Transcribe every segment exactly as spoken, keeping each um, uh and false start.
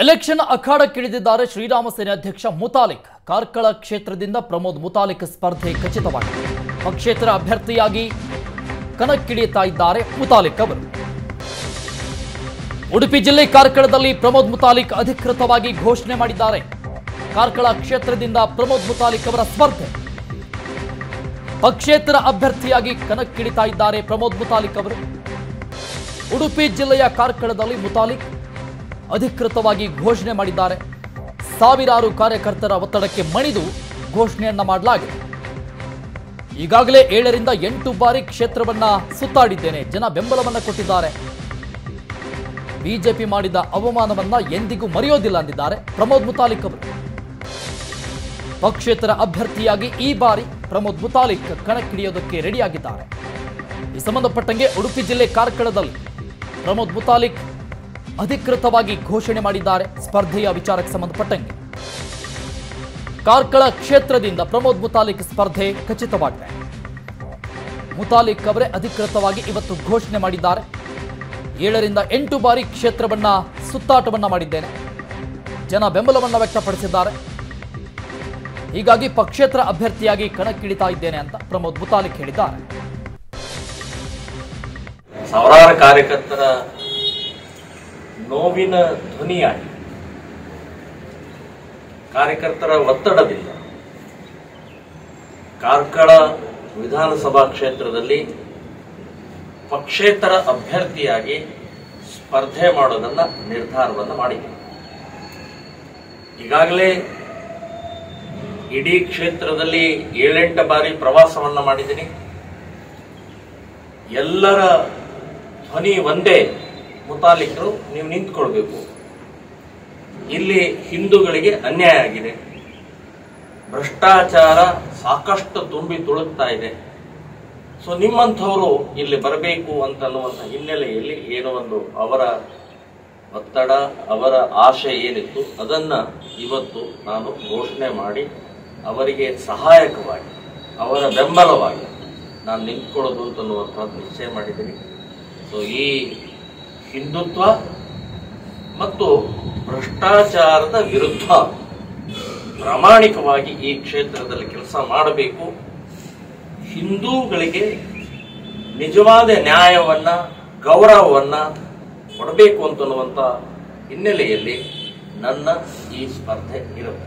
Election ಅಖಾಡಕ್ಕಿಳಿದಿದ್ದಾರೆ Shriram ಸೇನೆ ಅಧ್ಯಕ್ಷ ಮುತಾಲಿಕ್. ಕಾರ್ಕಳ ಕ್ಷೇತ್ರದಿಂದ ಪ್ರಮೋದ್ ಮುತಾಲಿಕ್ ಸ್ಪರ್ಧೆ ಖಚಿತವಾಗಿದೆ. ಪಕ್ಷೇತರ ಅಭ್ಯರ್ಥಿಯಾಗಿ ಕಣಕ್ಕಿಳಿಯುತ್ತಾ ಇದ್ದಾರೆ ಮುತಾಲಿಕ್ ಅವರು. ಉಡುಪಿ ಜಿಲ್ಲೆ ಕಾರ್ಕಳದಲ್ಲಿ ಪ್ರಮೋದ್ ಮುತಾಲಿಕ್ ಅಧಿಕೃತವಾಗಿ ಘೋಷಣೆ ಮಾಡಿದ್ದಾರೆ. ಕಾರ್ಕಳ ಕ್ಷೇತ್ರದಿಂದ ಪ್ರಮೋದ್ ಮುತಾಲಿಕ್ ಅವರ ಸ್ಪರ್ಧೆ. ಪಕ್ಷೇತರ ಅಭ್ಯರ್ಥಿಯಾಗಿ ಕಣಕ್ಕಿಳಿತಾ ಇದ್ದಾರೆ ಪ್ರಮೋದ್ ಮುತಾಲಿಕ್ ಅವರು. ಉಡುಪಿ ಜಿಲ್ಲೆಯ ಕಾರ್ಕಳದಲ್ಲಿ ಮುತಾಲಿಕ್ ಅಧಿಕೃತವಾಗಿ ಘೋಷಣೆ ಮಾಡಿದ್ದಾರೆ. ಸಾವಿರಾರು ಕಾರ್ಯಕರ್ತರ ಒತ್ತಡಕ್ಕೆ ಮಣಿದು ಘೋಷಣೆಯನ್ನ ಮಾಡಲಾಗಿದೆ. ಈಗಾಗಲೇ ಏಳರಿಂದ ಎಂಟು ಬಾರಿ ಕ್ಷೇತ್ರವನ್ನ ಸುತ್ತಾಡಿದ್ದೇನೆ, ಜನ ಬೆಂಬಲವನ್ನ ಕೊಟ್ಟಿದ್ದಾರೆ. ಬಿಜೆಪಿ ಮಾಡಿದ ಅವಮಾನವನ್ನ ಎಂದಿಗೂ ಮರೆಯೋದಿಲ್ಲ ಎಂದಿದ್ದಾರೆ ಪ್ರಮೋದ್ ಮುತಾಲಿಕ್ ಅವರು. ಪಕ್ಷೇತರ ಅಭ್ಯರ್ಥಿಯಾಗಿ ಈ ಬಾರಿ ಪ್ರಮೋದ್ ಮುತಾಲಿಕ್ ಕಣಕ್ಕಿಳಿಯೋದಕ್ಕೆ ರೆಡಿಯಾಗಿದ್ದಾರೆ. ಈ ಸಂಬಂಧಪಟ್ಟಂಗೆ ಉಡುಪಿ ಜಿಲ್ಲೆ ಕಾರ್ಕಳದಲ್ಲಿ ಪ್ರಮೋದ್ ಮುತಾಲಿಕ್ ಅಧಿಕೃತವಾಗಿ ಘೋಷಣೆ ಮಾಡಿದ್ದಾರೆ. ಸ್ಪರ್ಧೆಯ ವಿಚಾರಕ್ಕೆ ಸಂಬಂಧಪಟ್ಟಂಗೆ ಕಾರ್ಕಳ ಕ್ಷೇತ್ರದಿಂದ ಪ್ರಮೋದ್ ಮುತಾಲಿಕ್ ಸ್ಪರ್ಧೆ ಖಚಿತವಾಗಿದೆ. ಮುತಾಲಿಕ್ ಅವರೇ ಅಧಿಕೃತವಾಗಿ ಇವತ್ತು ಘೋಷಣೆ ಮಾಡಿದ್ದಾರೆ. ಏಳರಿಂದ ಎಂಟು ಬಾರಿ ಕ್ಷೇತ್ರವನ್ನ ಸುತ್ತಾಟವನ್ನ ಮಾಡಿದ್ದೇನೆ, ಜನ ಬೆಂಬಲವನ್ನ ವ್ಯಕ್ತಪಡಿಸಿದ್ದಾರೆ. ಹೀಗಾಗಿ ಪಕ್ಷೇತರ ಅಭ್ಯರ್ಥಿಯಾಗಿ ಕಣಕ್ಕಿಳಿತಾ ಇದ್ದೇನೆ ಅಂತ ಪ್ರಮೋದ್ ಮುತಾಲಿಕ್ ಹೇಳಿದ್ದಾರೆ. ಸಾವಿರಾರು ಕಾರ್ಯಕರ್ತರ ನೋವಿನ ಧ್ವನಿಯಾಗಿ, ಕಾರ್ಯಕರ್ತರ ಒತ್ತಡದಿಂದ ಕಾರ್ಕಳ ವಿಧಾನಸಭಾ ಕ್ಷೇತ್ರದಲ್ಲಿ ಪಕ್ಷೇತರ ಅಭ್ಯರ್ಥಿಯಾಗಿ ಸ್ಪರ್ಧೆ ಮಾಡೋದನ್ನ ನಿರ್ಧಾರವನ್ನು ಮಾಡಿದೆ. ಈಗಾಗಲೇ ಇಡೀ ಕ್ಷೇತ್ರದಲ್ಲಿ ಏಳೆಂಟು ಬಾರಿ ಪ್ರವಾಸವನ್ನ ಮಾಡಿದ್ದೀನಿ. ಎಲ್ಲರ ಧ್ವನಿ ಒಂದೇ, ಮುತಾಲಿಕರು ನೀವು ನಿಂತ್ಕೊಳ್ಬೇಕು. ಇಲ್ಲಿ ಹಿಂದೂಗಳಿಗೆ ಅನ್ಯಾಯ ಆಗಿದೆ, ಭ್ರಷ್ಟಾಚಾರ ಸಾಕಷ್ಟು ತುಂಬಿ ತುಳುಕ್ತಾ ಇದೆ. ಸೊ ನಿಮ್ಮಂಥವರು ಇಲ್ಲಿ ಬರಬೇಕು ಅಂತನ್ನುವಂಥ ಹಿನ್ನೆಲೆಯಲ್ಲಿ ಏನೋ ಒಂದು ಅವರ ಒತ್ತಡ, ಅವರ ಆಶೆ ಏನಿತ್ತು ಅದನ್ನ ಇವತ್ತು ನಾನು ಘೋಷಣೆ ಮಾಡಿ ಅವರಿಗೆ ಸಹಾಯಕವಾಗಿ, ಅವರ ಬೆಂಬಲವಾಗಿ ನಾನು ನಿಂತ್ಕೊಳ್ಳೋದು ಅಂತನ್ನುವಂಥದ್ದು ನಿಶ್ಚಯ ಮಾಡಿದ್ದೀನಿ. ಸೊ ಈ ಹಿಂದುತ್ವ ಮತ್ತು ಭ್ರಷ್ಟಾಚಾರದ ವಿರುದ್ಧ ಪ್ರಾಮಾಣಿಕವಾಗಿ ಈ ಕ್ಷೇತ್ರದಲ್ಲಿ ಕೆಲಸ ಮಾಡಬೇಕು. ಹಿಂದೂಗಳಿಗೆ ನಿಜವಾದ ನ್ಯಾಯವನ್ನ, ಗೌರವವನ್ನ ಕೊಡಬೇಕು ಅಂತನ್ನುವಂಥ ಹಿನ್ನೆಲೆಯಲ್ಲಿ ನನ್ನ ಈ ಸ್ಪರ್ಧೆ ಇರುತ್ತೆ.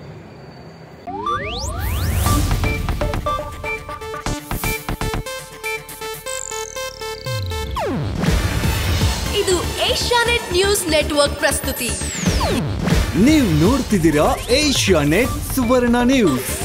ಇದು ಏಷ್ಯಾನೆಟ್ ನ್ಯೂಸ್ ನೆಟ್ವರ್ಕ್ ಪ್ರಸ್ತುತಿ. ನೀವು ನೋಡ್ತಿದ್ದೀರಾ ಏಷ್ಯಾನೆಟ್ ಸುವರ್ಣ ನ್ಯೂಸ್.